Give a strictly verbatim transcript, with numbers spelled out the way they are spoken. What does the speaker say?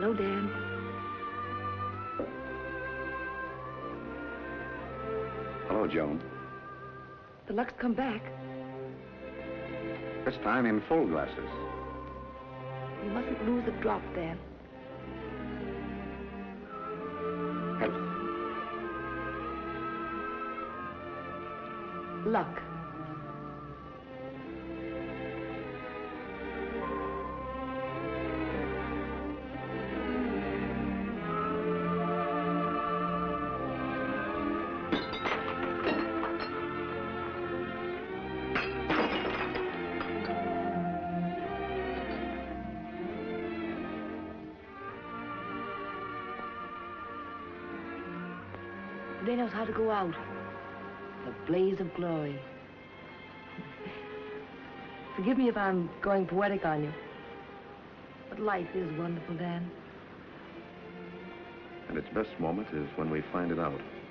Hello, Dan. Hello, Joan. The luck's come back. This time in full glasses. You mustn't lose a drop, Dan. Health. Luck. They knows how to go out. A blaze of glory. Forgive me if I'm going poetic on you. But life is wonderful, Dan. And its best moment is when we find it out.